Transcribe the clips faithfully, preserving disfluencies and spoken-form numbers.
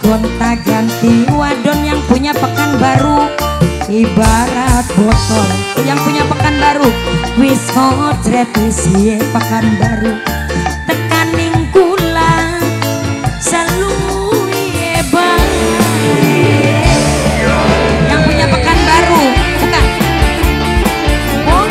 gonta ganti wadon yang punya Pekanbaru ibarat botol yang punya Pekanbaru wis ngojret wis ye Pekanbaru tekaning kula seluye bae yang punya Pekanbaru bukan oh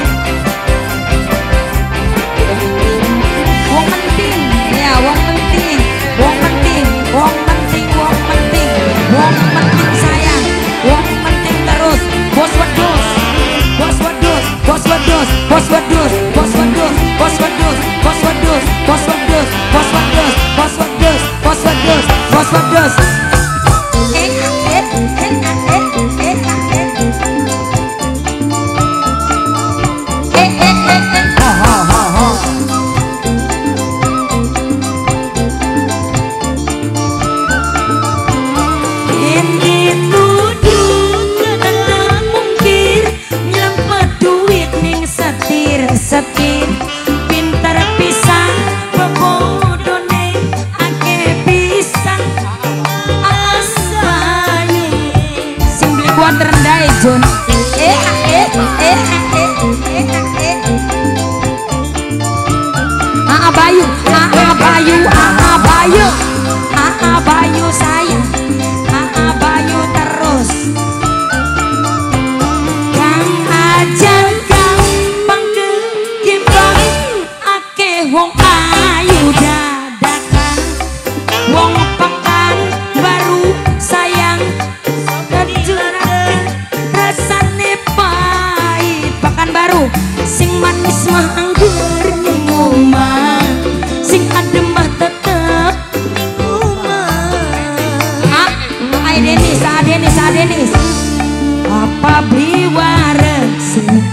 wong penting ya wong penting wong penting wong penting wong penting wong penting sayang wong penting terus bos wedus bos wedus bos wedus bos wedus bos wedus bos wedus bos wedus bos wedus bos wedus bos wedus bos wedus bos wedus eh eh eh eh eh eh eh eh ha ha ha ha setir pintar pisan bebodone ake pisan asane sing beli kuat rendah Jun eh eh eh eh eh eh ah Bayu ah Bayu ah Bayu ah Bayu sayang ah Bayu terus kang aja wong ayu dadakan wong Pekanbaru sayang kecurakan rasane pahit Pekanbaru sing manis mah anggur ning omah sing adem mah tetep ning omah ah ay Denis ah Denis ah Denis apa beli wareg sing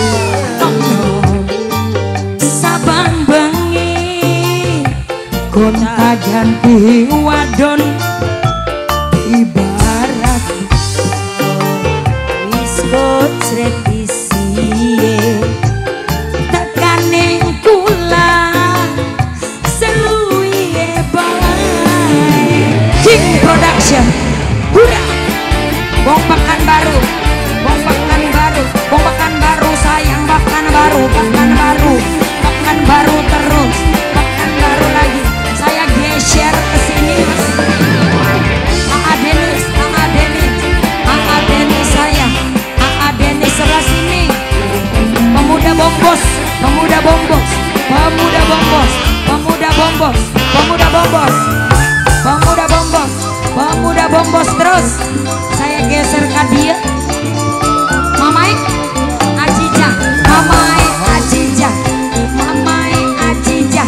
gonta ganti wadon ibarat wis gocret isiye tekaning kula seluye bae King Production hura wong Pekanbaru wong Pekanbaru wong Pekanbaru sayang Pekanbaru Pekanbaru Pekanbaru terus Pekanbaru lagi share kesini mas Aa Denis Aa Denis Aa Denis saya Aa Denis sebelah sini pemuda bombos pemuda bombos pemuda bombos pemuda bombos pemuda bombos pemuda bombos pemuda bombos terus saya geser ke dia Mamai Ajija Mamai Ajija Mamai Ajija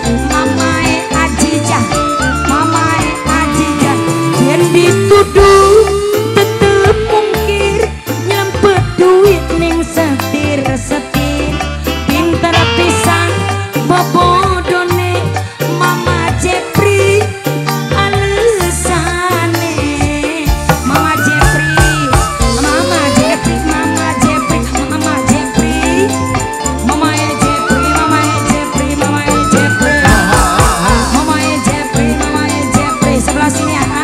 dituduh tetep mungkir nyempet duit ning setir-setir pintar pisan bebodone Mama Jepri alesane Mama Jepri Mama Jepri Mama Jepri Mama Jepri Mama Jepri Mama Jepri Mama Jepri Mama Jepri Mama Jepri sebelah sini ya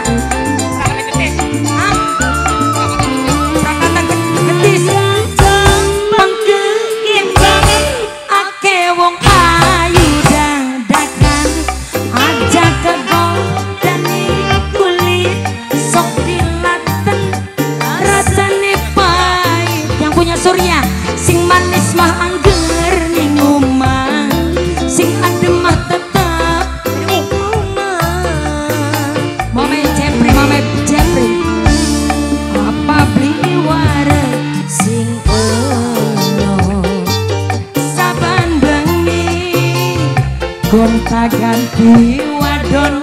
Surya sing manis mah angger ning omah sing adem mah tetep ning omah Mama Jepri Mama Jepri apa beli wareg sing elo saban bengi gonta ganti wadon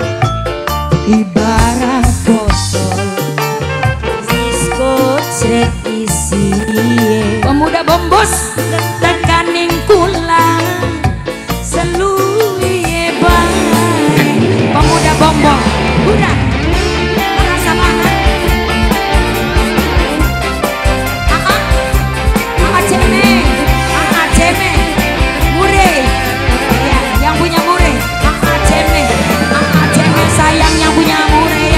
ibarat botol disko cret pemuda bombos tekaning kula seluye bae pemuda bombos udah merasa mana ah ah ceme ah ceme mure ya yang punya mure ah ceme ah ceme sayang yang punya mure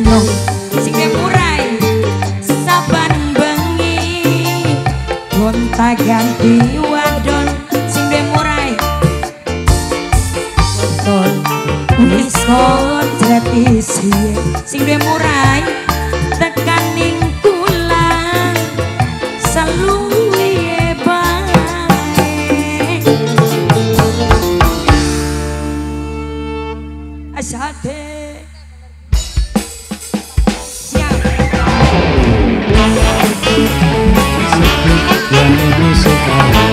nyong sing murai saban bengi gonta ganti wadon sing murai ton wis kontret isi sing murai tekaning kula saluye bae asate siap yang ibu suka.